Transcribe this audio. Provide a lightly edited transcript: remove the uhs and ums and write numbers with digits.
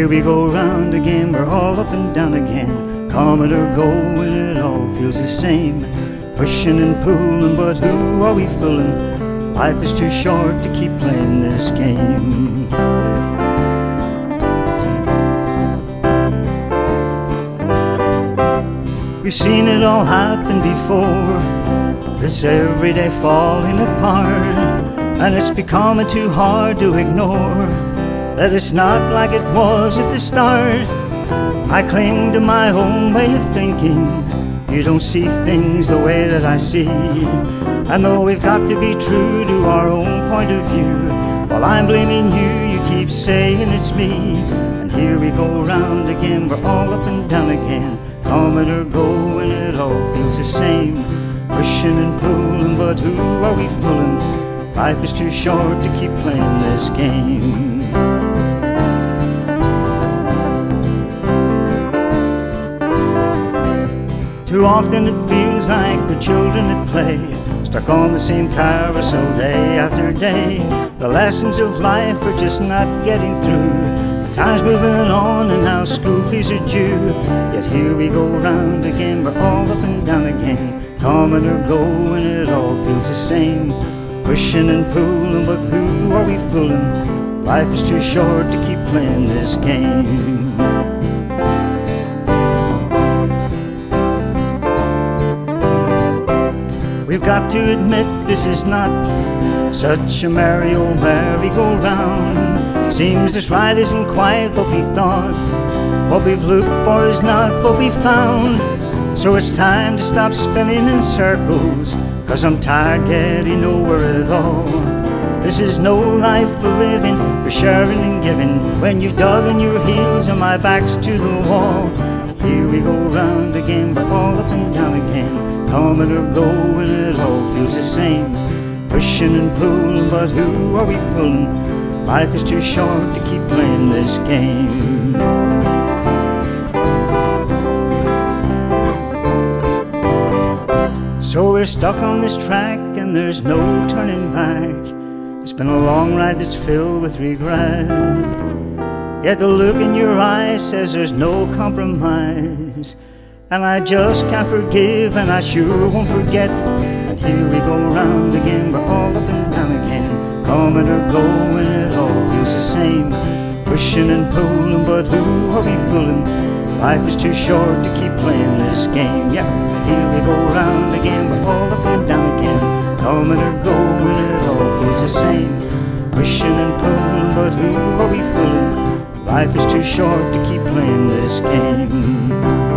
here we go round again, we're all up and down again. Coming or going, it all feels the same. Pushing and pulling, but who are we fooling? Life is too short to keep playing this game. We've seen it all happen before, this everyday falling apart, and it's becoming too hard to ignore that it's not like it was at the start. I cling to my own way of thinking. You don't see things the way that I see, and though we've got to be true to our own point of view, while I'm blaming you, you keep saying it's me. And here we go round again, we're all up and down again. Coming or going, it all feels the same. Pushing and pulling, but who are we fooling? Life is too short to keep playing this game. Too often it feels like we're children at play, stuck on the same carousel day after day. The lessons of life are just not getting through. The time's moving on and now school fees are due. Yet here we go round again, we're all up and down again. Coming or going, it all feels the same. Pushing and pulling, but who are we fooling? Life is too short to keep playing this game. We've got to admit this is not such a merry old merry-go-round. Seems this ride isn't quite what we thought. What we've looked for is not what we found. So it's time to stop spinning in circles, 'cause I'm tired getting nowhere at all. This is no life for living, for sharing and giving, when you've dug in your heels and my back's to the wall. Here we go round again, we're all up and down again. Coming or going, it all feels the same. Pushing and pulling, but who are we fooling? Life is too short to keep playing this game. So we're stuck on this track and there's no turning back. It's been a long ride that's filled with regret, yet the look in your eyes says there's no compromise. And I just can't forgive, and I sure won't forget. And here we go round again, we're all up and down again. Coming or going, it all feels the same. Pushing and pulling, but who are we fooling? Life is too short to keep playing this game. Yeah, here we go round again, we're all up and down again. Coming or going, it all feels the same. Pushing and pulling, but who are we fooling? Life is too short to keep playing this game.